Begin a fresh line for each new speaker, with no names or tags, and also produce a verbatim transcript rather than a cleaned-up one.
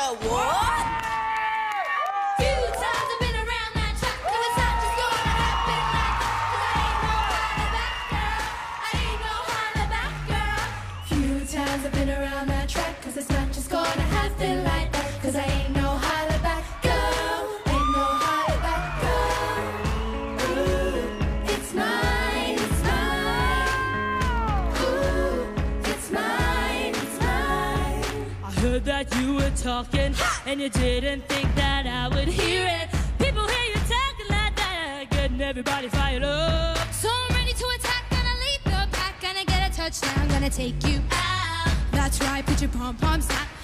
what?
Few times I've been around that track, 'cause it's not just gonna happen like that. 'Cause I ain't no Hollaback girl. I ain't no Hollaback girl. Few times I've been around that track, 'cause it's not just gonna happen like that. 'Cause I ain't no Hollaback girl. Ain't no Hollaback girl. Ooh, it's mine, it's mine. Ooh, it's mine, it's mine.
I heard that you were talking, and you didn't think that I would hear it. People hear you talking like that, getting everybody fired up.
So I'm ready to attack, gonna lead the pack, gonna get a touchdown, gonna take you out. That's right, put your pom-poms out.